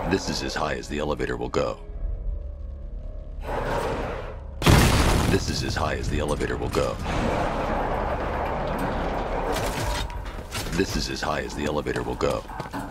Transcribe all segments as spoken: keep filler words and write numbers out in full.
This is as high as the elevator will go. This is as high as the elevator will go. This is as high as the elevator will go.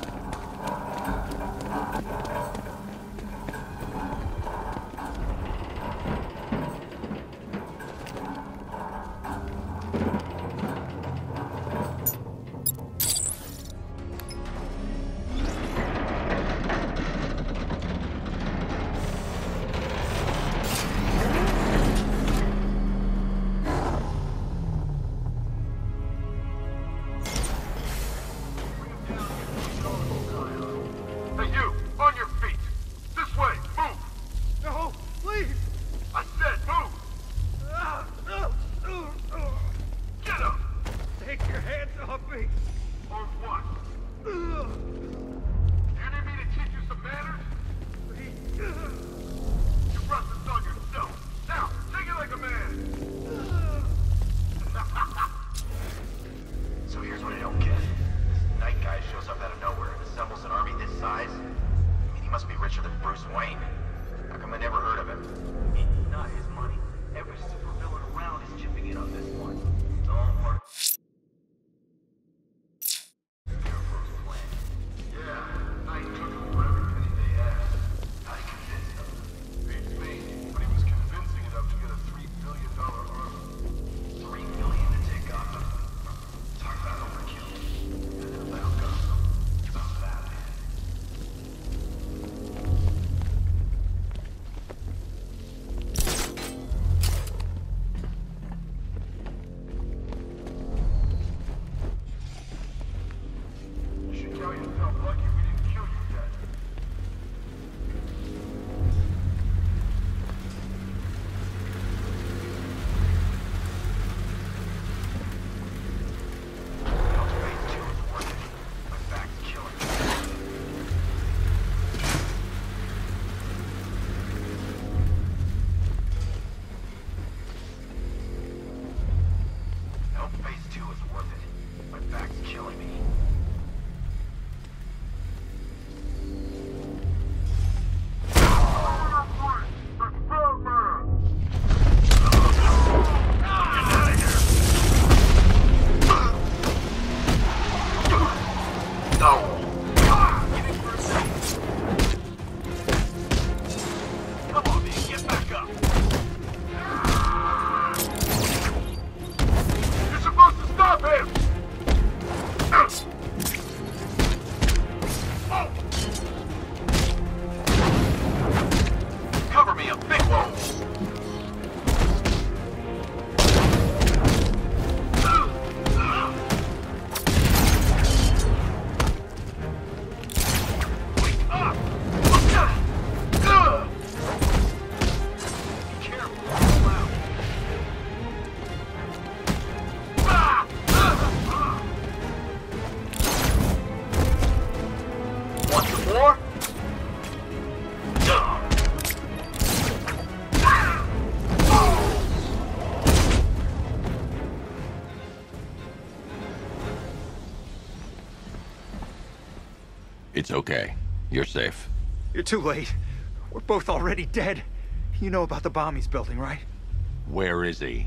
It's okay. You're safe. You're too late. We're both already dead. You know about the bomb he's building, right? Where is he?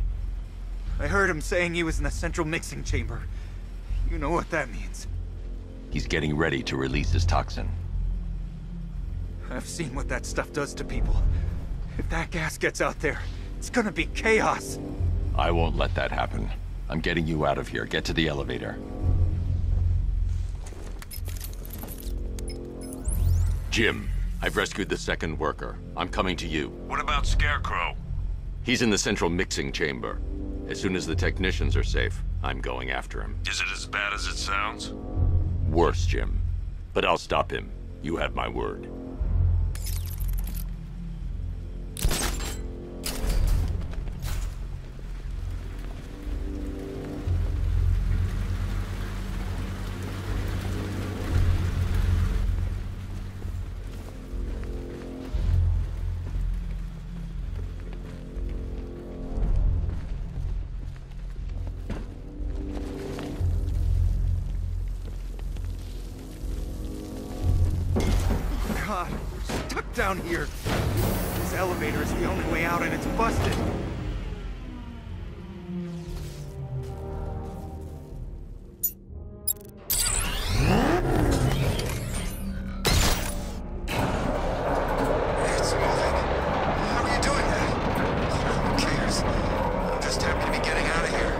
I heard him saying he was in the central mixing chamber. You know what that means. He's getting ready to release his toxin. I've seen what that stuff does to people. If that gas gets out there, it's gonna be chaos. I won't let that happen. I'm getting you out of here. Get to the elevator. Jim, I've rescued the second worker. I'm coming to you. What about Scarecrow? He's in the central mixing chamber. As soon as the technicians are safe, I'm going after him. Is it as bad as it sounds? Worse, Jim. But I'll stop him. You have my word. God, we're stuck down here. This elevator is the only way out and it's busted. It's moving. How are you doing that? Who cares? I'm just happy to be getting out of here.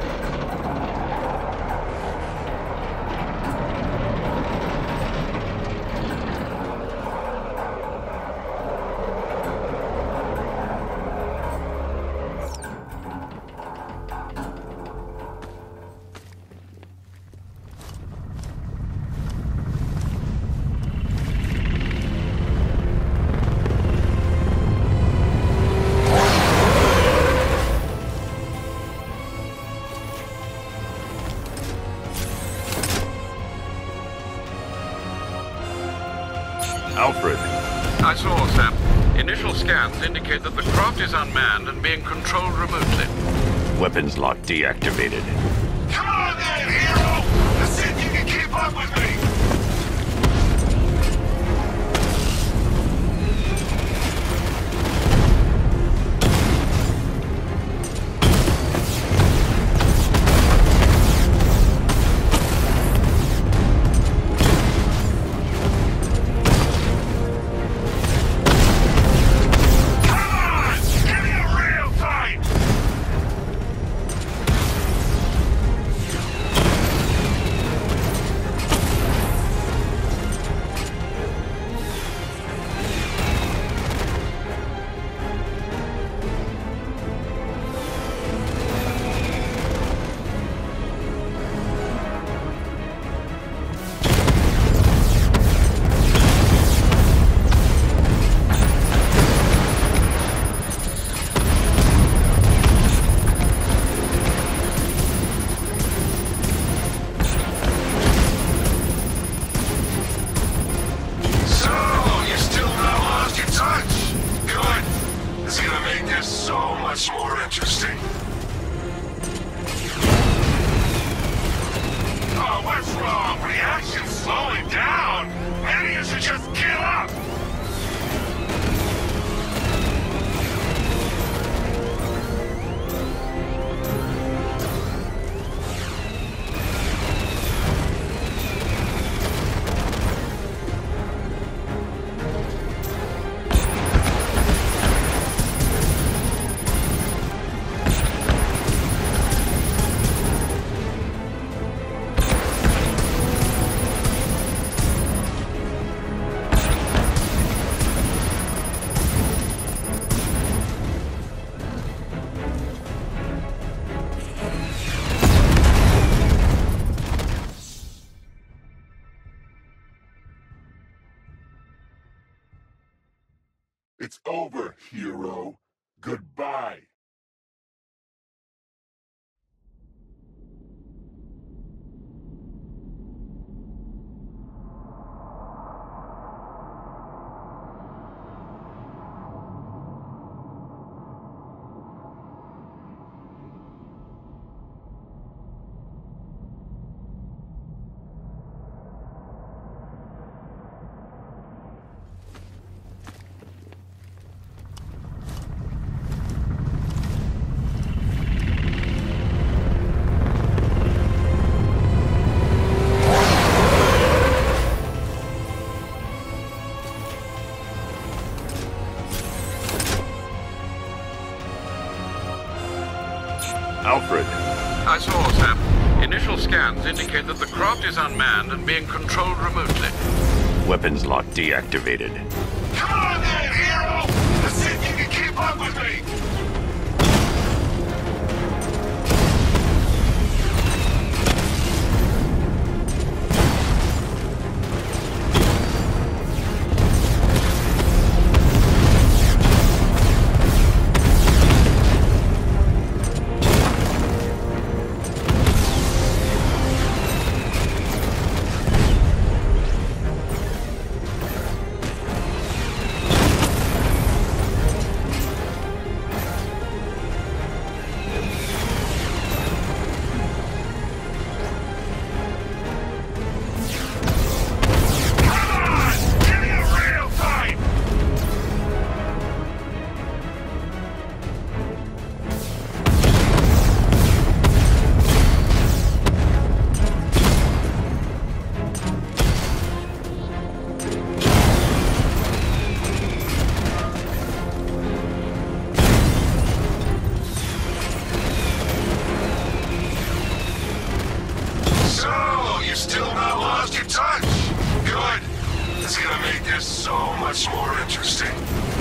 Alfred. I saw, Sam. Initial scans indicate that the craft is unmanned and being controlled remotely. Weapons lock deactivated. Come on then, hero! Let's see if you can keep up with me! It's over, hero. Goodbye. Alfred. I saw, Sam. Initial scans indicate that the craft is unmanned and being controlled remotely. Weapons lock deactivated. Come on then, hero! Let's see if you can keep up with me! this so much more interesting.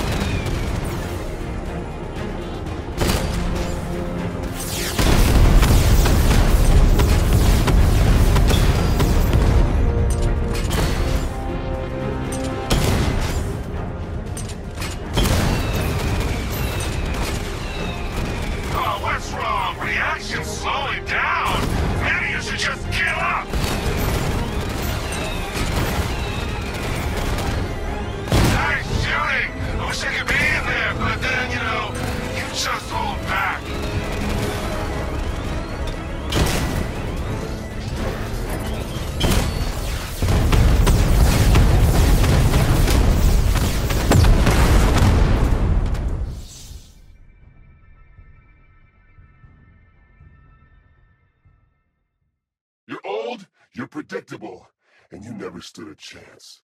Oh, what's wrong? Reaction's slowing down. Maybe you should just give up. Nice shooting. I wish I could be in there, but then, you know, you just hold back. You're old, you're predictable, and you never stood a chance.